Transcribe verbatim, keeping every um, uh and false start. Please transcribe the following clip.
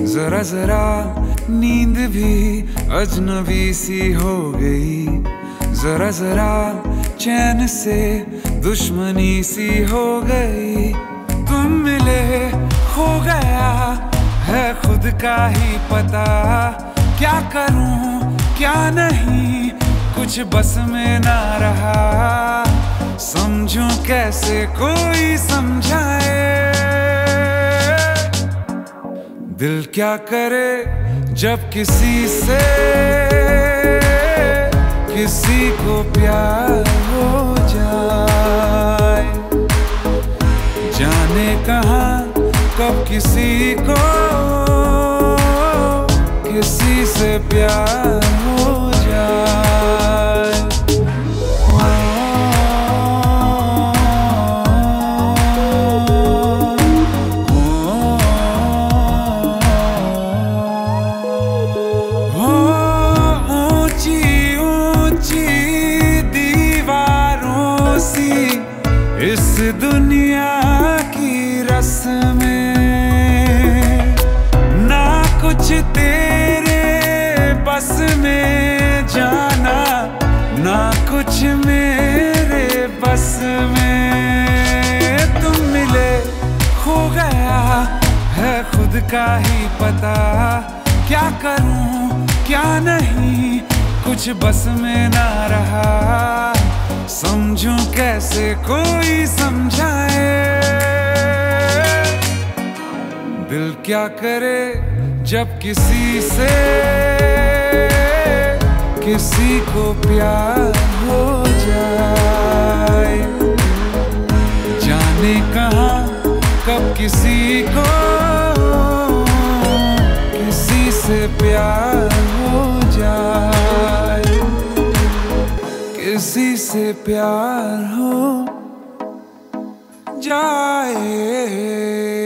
जरा जरा नींद भी अजनबी सी हो गई, जरा जरा चैन से दुश्मनी सी हो गई। तुम मिले हो गया है खुद का ही पता, क्या करूं क्या नहीं कुछ बस में ना रहा। समझूं कैसे कोई समझाए, दिल क्या करे जब किसी से किसी को प्यार हो जाए। जाने कहाँ कब किसी को किसी से प्यार हो जाए। इस दुनिया की रस्में ना कुछ तेरे बस में, जाना ना कुछ मेरे बस में। तुम मिले हो गया है खुद का ही पता, क्या करूं क्या नहीं कुछ बस में ना रहा। समझूं कैसे कोई समझाए, दिल क्या करे जब किसी से किसी को प्यार हो जाए। जाने कहाँ कब किसी को किसी से प्यार हो जाए, किसी से प्यार हो जाए।